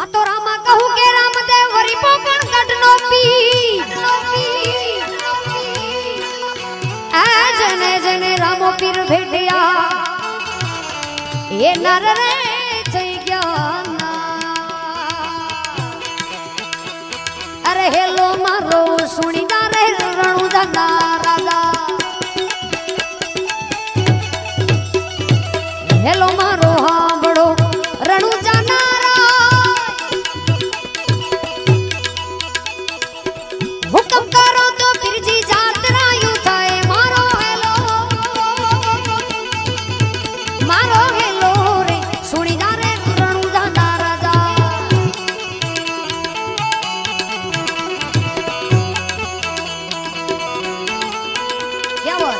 आ तो रामा कहू के रामदेव वरी पोकण कटनो पी आ जने जने रामो पीर भेटिया ये नर रे जय ज्ञाना अरे हेलो मारो सुनी ना रे रणु दादा राजा हेलो मारो हाँ बड़ो रणु जानारा हुक्म करो तो फिर जी जातरा यूं थाए मारो हेलो रे सुनी जा रे रणु जाना राजा क्या बात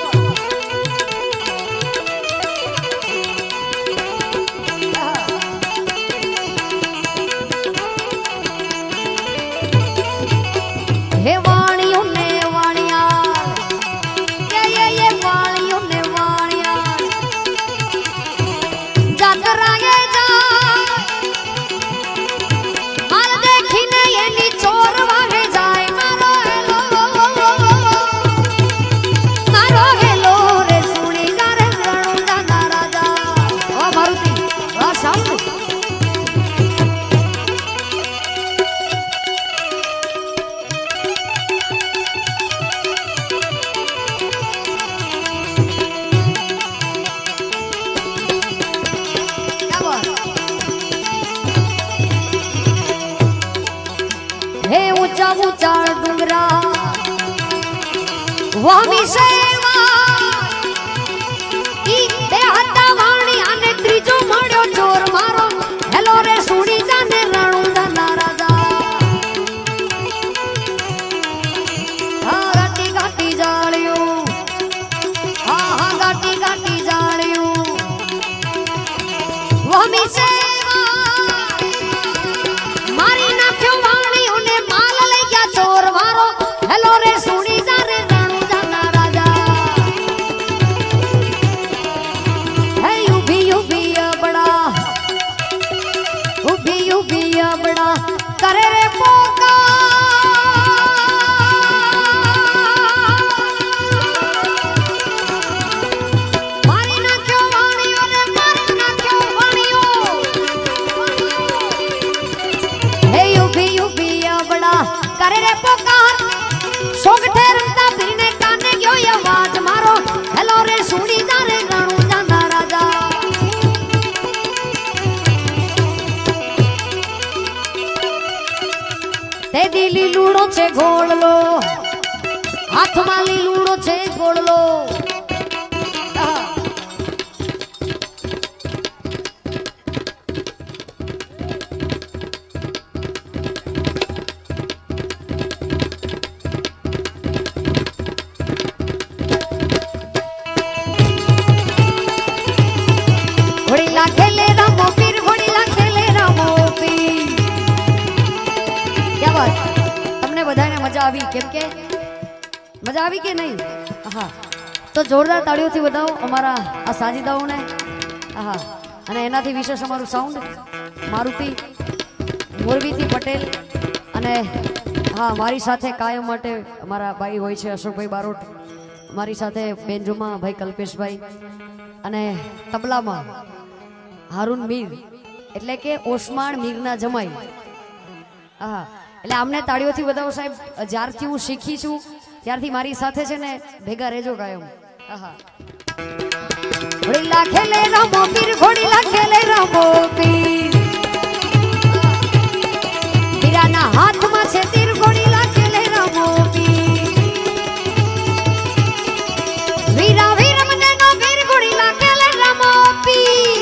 हे वाणियों ने वाणिया ये वाणियों ने वाणिया जाकर आगे जा माल देखी ने ये नी चोर वागे जाए मारो हेलो रे सुनी जा रे रणु जाना राजा ओ मारुति ओ साउंड हे ऊंचा ऊंचा डुंगरा वामी सेवा ई बेहता वाणी आने त्रीजो मड्यो चोर मारो हेलो रे सुनी जाने रणु दाना राजा हाँ गाटी गाटी जालियो हाँ गाटी गाटी जालियो वामी सेवा मारी नाख्यो वाणी उन्हें माल ले गया चोर मारो हेलो रे सुनी जा रे रणु जाना राजा है उभी बड़ा करे रे पोका मारी नाख्यो वाणी उन्हें मारी नाख्यो वाणियो हे उभी बड़ा करे रे पोकार सोग ठहरता फिरने काने गयो ये आवाज मारो हेलो रे सुनी जा रे रणु जाना राजा ते दिली लूड़ो छे घोड़ लो हाथ माली लूड़ो छे घोड़ लो खेले रामो पीर घोड़ीला खेले रामो पीर क्या बात તમને બધાને મજા આવી કેમ કે મજા આવી કે નહીં હા તો જોરદાર તાળીઓથી વધાવો અમારા આ સાજીદાઓને હા અને એનાથી વિશેષ અમારું સાઉન્ડ મારુતિ મોરબીથી પટેલ અને હા મારી સાથે કાયમ માટે અમારા ભાઈ હોય છે અશોકભાઈ બારોટ મારી સાથે બેનજુમા ભાઈ કલ્પેશભાઈ અને તબલામાં हारून मीर એટલે કે ઓસ્માન મીરના જમાઈ હા એટલે આમને તાળીઓથી વધાવો સાહેબ જ્યારથી હું શીખી છું ત્યારથી મારી સાથે છે ને ભેગા રહેજો કાયમ હા ઘોડીલા ખેલે રામો પીર ઘોડીલા ખેલે રામો પીર વીરાના હાથમાં છે તીર ઘોડીલા ખેલે રામો પીર વીરા વીર મનેનો વીર ઘોડીલા ખેલે રામો પીર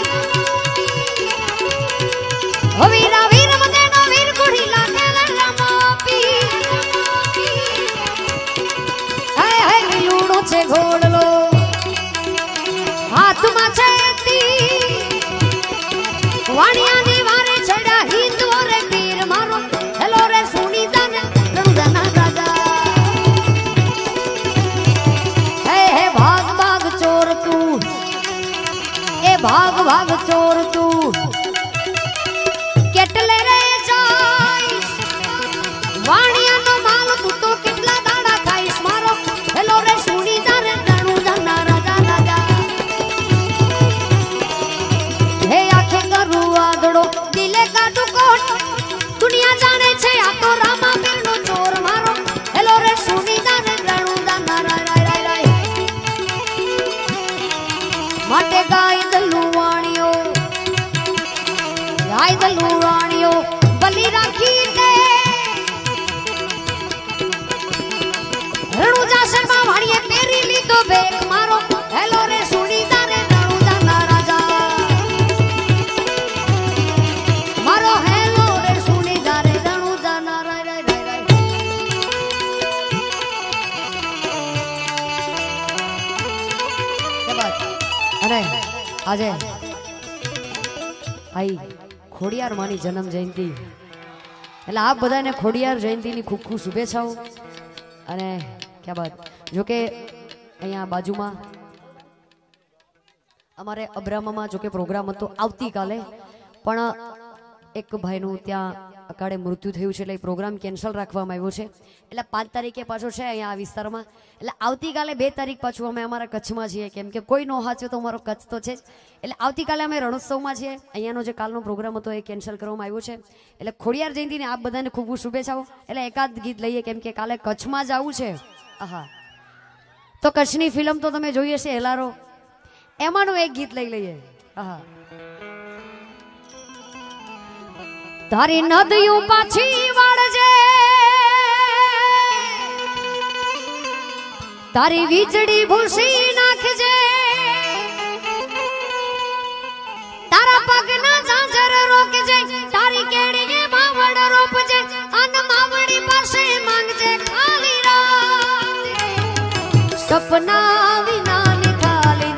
ओ वीरा वीर मनेनो वीर घोड़ीला खेले रामो पीर हाय हाय लूड़ो छे घोड़ लो हाथ में छे तीर वाणिया नी वारे छड़ा हिंदू रे पीर मारो हेलो रे सुनी जाने रणु जाना राजा हे भाग भाग चोर तू ए भाग भाग चोर तू केटले रे जा અને આજે આઈ ખોડિયાર માની જન્મ જયંતિ એટલે આપ બધાને ખોડિયાર જયંતિની ખૂબ ખૂબ શુભેચ્છાઓ। અને ક્યાં બાત જો કે અહીંયા બાજુમાં અમારે અબ્રામામાં જો કે પ્રોગ્રામ હતો આવતીકાલે, પણ એક ભાઈનું ત્યાં અકાળે મૃત્યુ થયું છે એટલે પ્રોગ્રામ કેન્સલ રાખવામાં આવ્યો છે। એટલે 5 તારીખે પાછો છે અહીંયા આ વિસ્તારમાં, એટલે આવતીકાલે 2 તારીખ પાછું અમે અમારા કચ્છમાં છીએ, કેમ કે કોઈ નો હાચે તો અમારો કચ્છ તો છે જ। એટલે આવતીકાલે અમે રણોત્સવમાં છીએ, અહીંયાનો જે કાલનો પ્રોગ્રામ હતો એ કેન્સલ કરવામાં આવ્યો છે। એટલે ખોડિયાર જયંતિને આપ બધાને ખૂબ ખૂબ શુભેચ્છાઓ। એટલે એકાદ ગીત લઈએ કેમ કે કાલે કચ્છમાં જ આવું છે। આહા, તો કચ્છની ફિલ્મ તો તમે જોઈ હશે હેલારો, એમાંનું એક ગીત લઈ લઈએ। આહા, તારી નદીઓ પાછી વાળજે, તારી વીજળી ભૂસી નાખજે, તારા પગના ઝાંઝર રોકજે, તારી કેડીએ માવડ રોપજે, અન માવડી પાસે માંગજે ખાલી રાત, સપના વિના ની ખાલી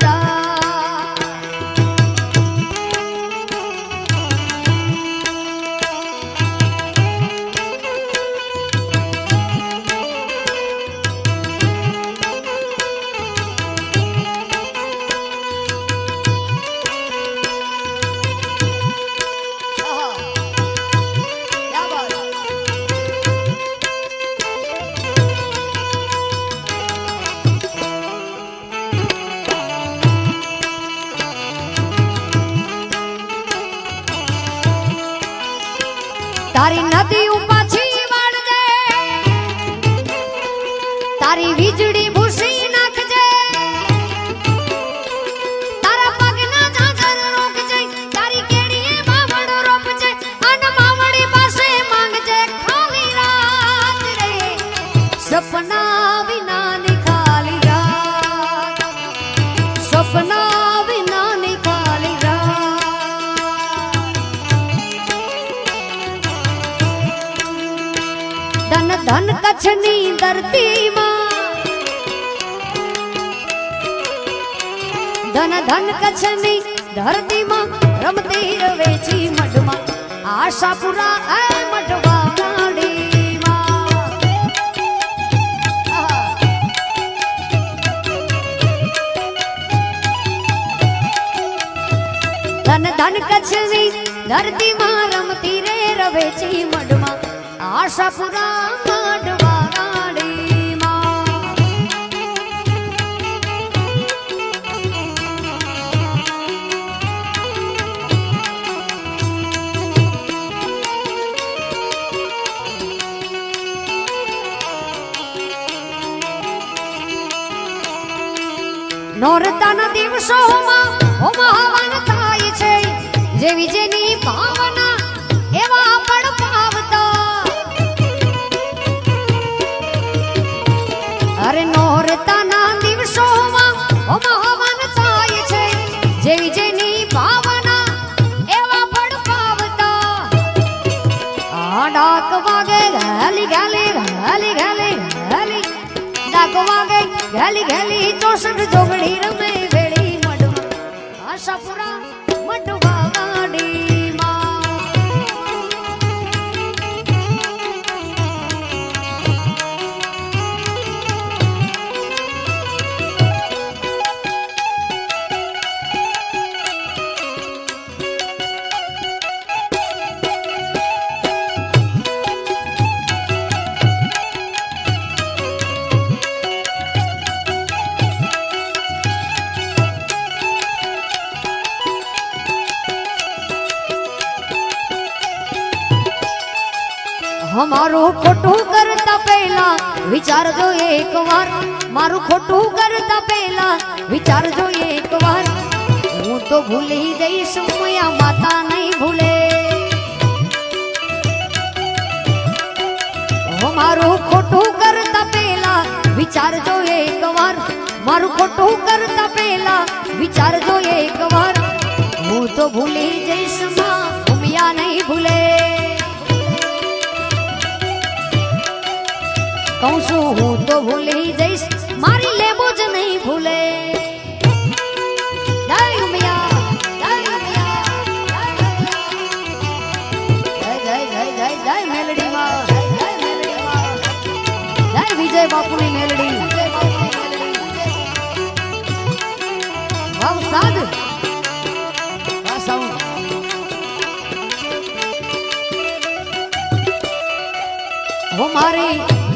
તારી નદીઓ પાછી વાળજે, તારી વીજળી ભૂસી નાખજે, તારા પગના ઝાંઝર રોકજે, તારી કેડીએ માવડ રોપજે, અન માવડી પાસે માંગજે ખાલી રાત રે, સપના વિના ની ખાલી રાત, સપના વિના ની ખાલી રાત। ધન ધન કચ્છની ધરતીમાં, ધન ધન કચ્છની ધરતીમાં, રમતી રવેચી મઢમાં, આશાપુરા એ મઢવા ગાડીમાં। ધન ધન કચ્છની ધરતીમાં, રમતી રે રવેચી મઢમાં, આશાપુરા મઢવા ગાડીમાં। નોરતાના દિવસોમાં હોમા હવન થાય છે, જેવી જેની ભાવના એવા પણ પાવતા। અરે નોરતાના દિવસોમાં હોમા હવન થાય છે, જેવી જેની ભાવના એવા પણ પાવતા। આ ડાક વાગે ગાલી ગાલી ગાલી ગાલી ગાલી, ડાક વાગે ગાલી ગાલી, 64 જોગડી રમે વેળી મઢમાં, આશાપુરા મઢવા ગાડીમાં। મારું ખોટું કરતા પહેલા વિચારજો એક વાર, મારું ખોટું કરતા પહેલા વિચારજો એક વાર, હું તો ભૂલી જઈશ મયા માતા નહીં ભૂલે। મારું ખોટું કરતા પહેલા વિચારજો એક વાર, મારું ખોટું કરતા પહેલા વિચારજો એક વાર, હું તો ભૂલી જઈશ મયા નહીં ભૂલે। કહું છું હું તો ભૂલી જઈશ, મારી લેબો જ નહીં ભૂલે। જય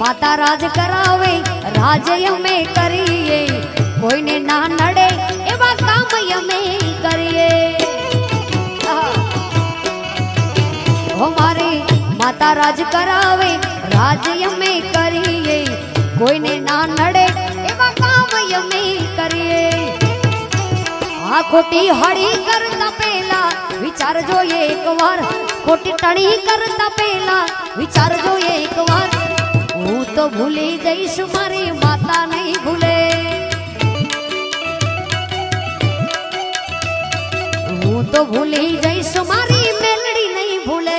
माता राज करावे राज यमे करिए कोई ने ना नड़े एवा काम यमे करिए हमारे माता राज करावे राज यमे करिए कोई ने ना नड़े एवा काम यमे करिए आ खोटी हड़ी करता पेला विचार जो एक बार खोटी टणी करता पेला विचार जो एक बार हूँ तो भूली जईश मारी माता नहीं भूले हूँ तो भूली जईश मारी मेलड़ी नहीं भूले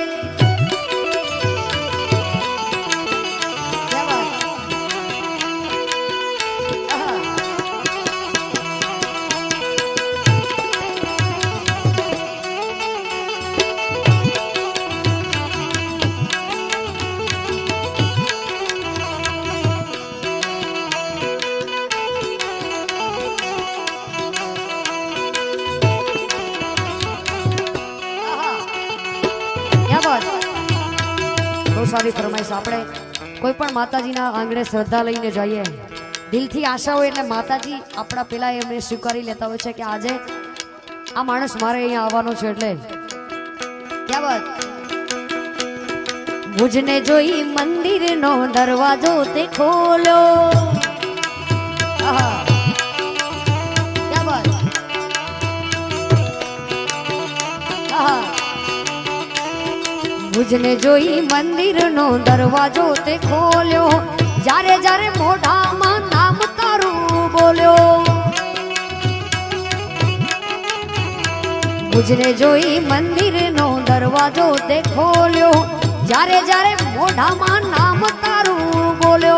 सारी फरमाइश आपणे कोई पण माताजीना आंगणे श्रद्धा लईने जाइए दिलथी आशा होय એટલે માતાજી આપણા પેલા એમને સ્વીકારી લેતા હોય છે કે આજે આ માણસ મારે અહીંયા આવવાનો છે એટલે क्या बात मुझने જોઈ મંદિરનો દરવાજો તે ખોલ્યો આહા क्या बात આહા मुझने जोई मंदिर नो दरवाजो ते खोल्यो जारे जारे मोढ़ा मा नाम तारू बोल्यो मुझने जोई मंदिर नो दरवाजो ते खोल्यो जारे जारे मोढ़ा मा नाम तारू बोल्यो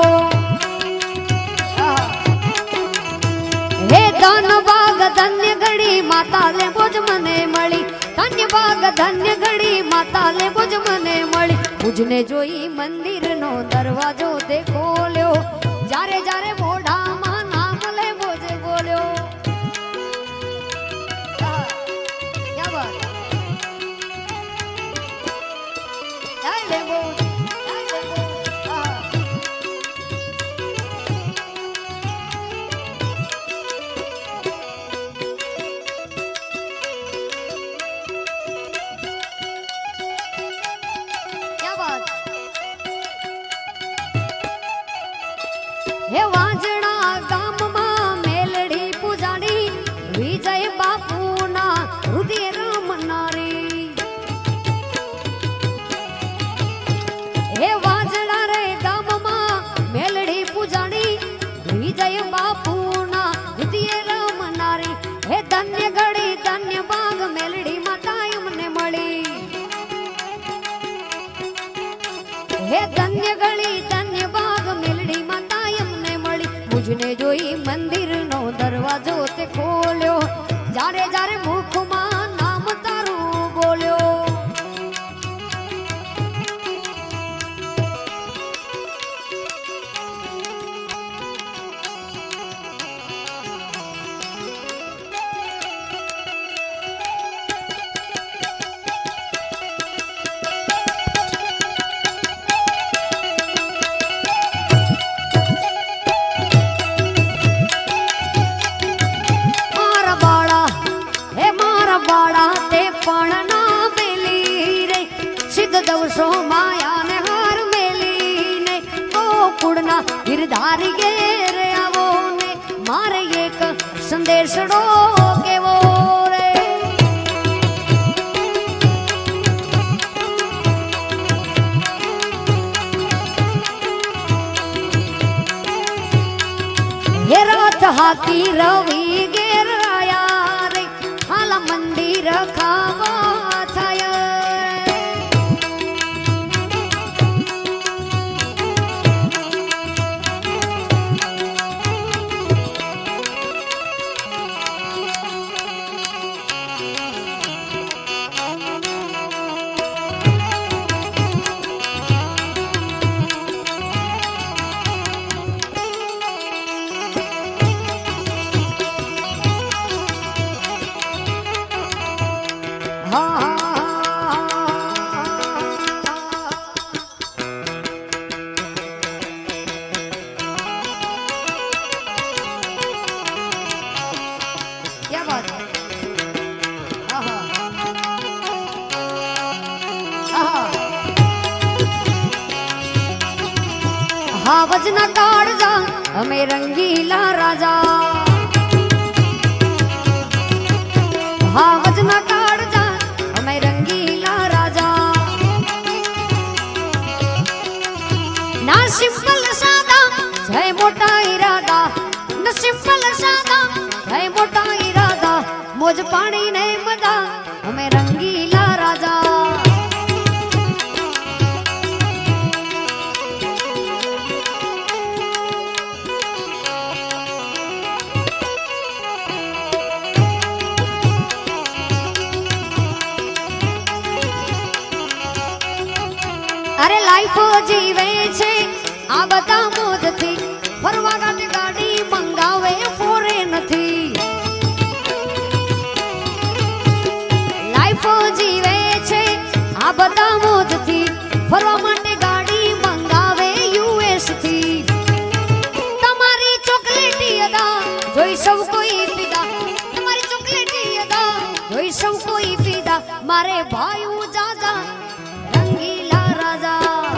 हे धन बाग धन्य घड़ी माता ले बोझ मने मળી धन्य बाग धन्य घड़ी माता ले बोझ मने मળી मुझने जोई मंदिर नो दरवाजो ते खोल्यो जारे जारे मोढ़ा मा नाम ले बोझ बोल्यो क्या बात ले बोझ हे वाजणा गाम मा मेलड़ी पूजानी विजय बापू ना हृदय राम नारी हे वाजणा रे गाम मा मेलड़ी पूजानी विजय बापू ना हृदय राम नारी हे धन्य घड़ी धन्य बाग मेलड़ी माता यमने मળી हे धन्य घड़ी धन्य बाग मेलड़ी माता मुझने जोई मंदिर नो दरवाजो ते खोल्यो जारे जारे मुख मा नाम तारू बोल्यो दवसो माया ने हार मेली ने गोकुड़ना गिरधारी गेर आवो ने मारे एक संदेशड़ो के वो रे ये रात हाथी रवि गेर आया रे हाला मंदिर खावा थाया વજના કાળજા અમે રંગીલા રાજા હા વજના કાળજા અમે રંગીલા રાજા ના સિમ્પલ સાદા જય મોટા ઈરાદા ના સિમ્પલ સાદા જય મોટા ઈરાદા મોજ પાણી ને મજા અમે રંગીલા રાજા अरे लाइफ जीवे छे आ बता मोज थी फरवा गाड़ी गाड़ी मंगावे फॉरेन थी लाइफ जीवे छे आ बता मोज थी फरवा माटे गाड़ी मंगावे यूएस थी तमारी चॉकलेटी अदा जोई सब कोई पीदा तमारी चॉकलेटी अदा जोई सब कोई पीदा मारे भाईऊ जाजा रंगीला राजा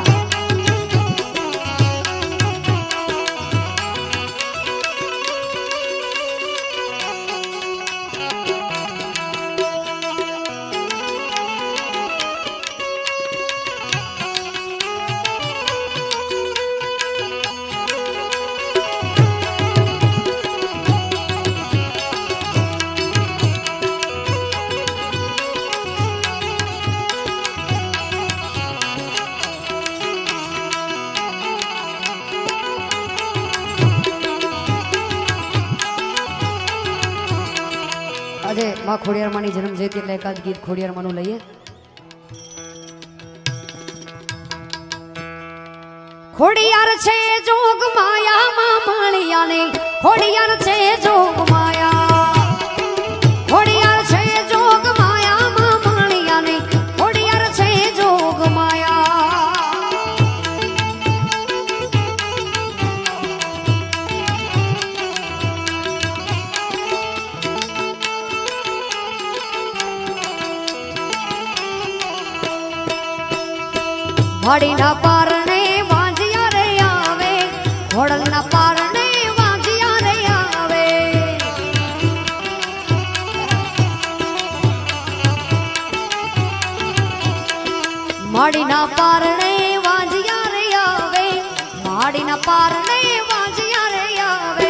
આજે માં ખોડિયારમાંની જન્મ જયંતિ એટલે એકાદ ગીત ખોડિયારમાંનું લઈએ ખોડિયાર છે જોગ માયા માં માળિયાને ખોડિયાર છે જોગ માયા ખોડિયાર છે જોગ માયા માં માળિયાને ખોડિયાર છે જોગ માયા વાડીના પારણે વાંજિયા રે આવે ઘોડલના પારણે વાંજિયા રે આવે માડીના પારણે વાંજિયા રે આવે માડીના પારણે વાંજિયા રે આવે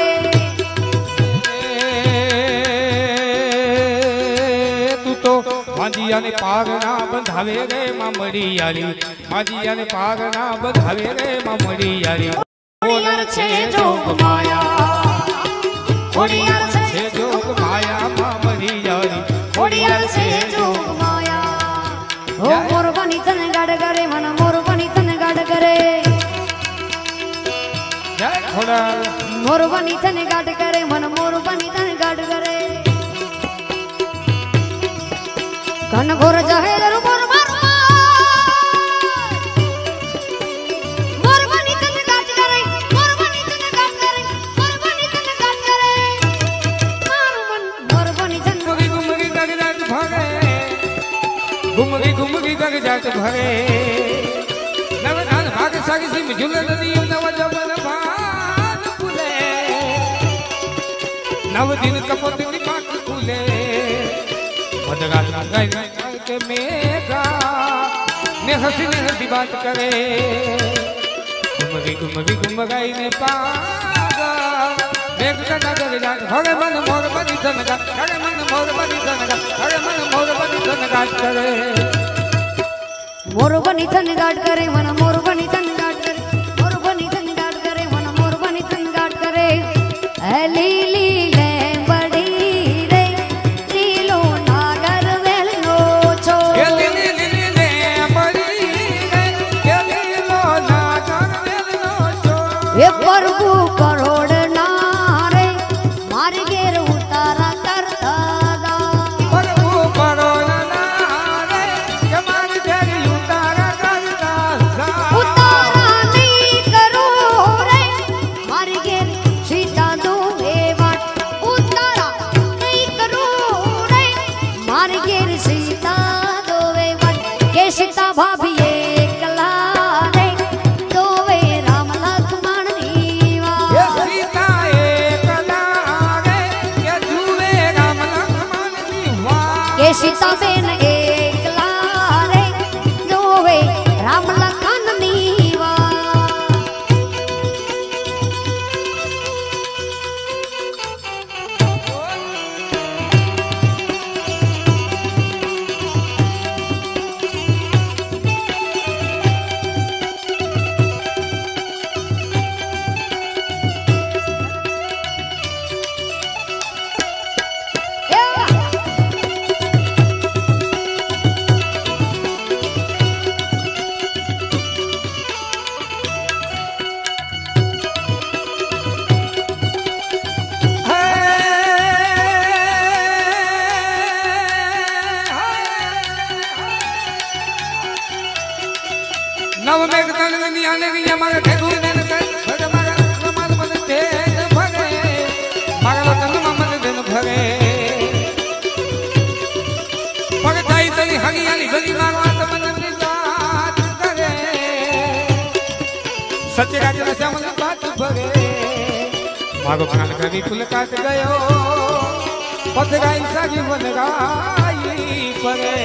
તું તો વાંજિયાને પાગના બંધાવે રે મામડિયારી માજીયાને પાગના બંધાવે રે મામડિયારી ખોડિયાર છે જોગ માયા ખોડિયાર છે જોગ માયા મામડિયારી ખોડિયાર છે જોગ માયા ઓ મોરબની તને ગાડ કરે મન મોરબની તને ગાડ કરે જય ખોડા મોરબની તને ગાડ કરે મન મોરબની તને ગાડ કરે કન ઘોર જાહેર મોર મારો મોરબની તને ગાડ કરે મોરબની તને ગાડ કરે મોરબની તને ગાડ કરે મારું મન મોરબની તને ગુમગી ગગ જાત ભાગે ગુમગી ગગ જાત ભાગે નવ ધાન ભાગ સાગી સિમ ઝુલે નદી નવ જબલ ભાગ ફૂલે નવ દિન કપોત ની પાક ફૂલે મદરાત ના ગાય के मेघा ने हसी बात करे घुम गई ने पागा मेघ का नगर जात हरे मन मोर बनी धनगा हरे मन मोर बनी धनगा हरे मन मोर बनी धनगा करे मोर बनी धनगाट करे मन मोर बनी धनगाट करे मोर बनी धनगाट करे मन मोर बनी धनगाट करे ए लीली ले बड़ी रे लीलो नागर वेलो छो ए लीली लीली ले बड़ी रे ए लीलो नागर वेलो छो ए प्रभु करोड़ नारे मार गेर उतारा करता दा प्रभु करोड़ नारे के मार गेर उतारा करता दा उतारा आने की हमारे ठेकू ने भगे मारा मन मन तेज भगे मारा तन मन दिन भगे भगताई तनी हगियाली गली मारवा त मन बात करे सच्चे राज न श्यामल बात भगे मारो प्राण करी फूल काट गयो पथराई सागी बन गाई परे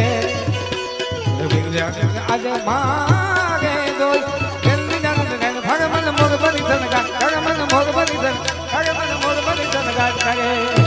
आज मागे दो भगवान मोर बनी धन का भगवान मोर बनी धन भगवान मोर बनी धन का करे